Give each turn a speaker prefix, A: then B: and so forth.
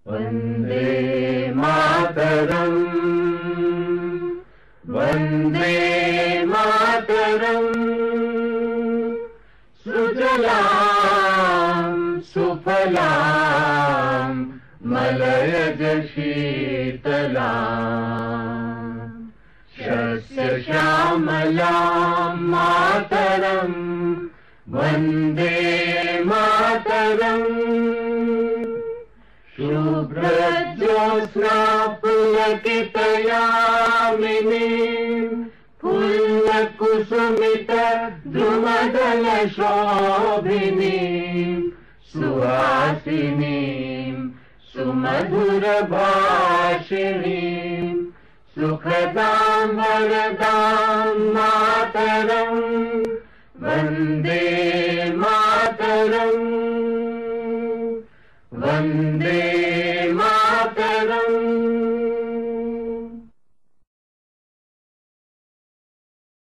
A: वन्दे मातरम् वन्दे मातरम् सुजलां सुफलां मलयज शीतलां शस्यश्यामलां मातरम् वन्दे मातरम् शुभ्रज्योत्स्ना पुलकितयामिनीं फुल्लकुसुमित द्रुमदलशोभिनीं सुहासिनीं सुमधुरभाषिणीं सुखदां वरदां मातरम् वन्दे मातरम् वन्दे मातरम्।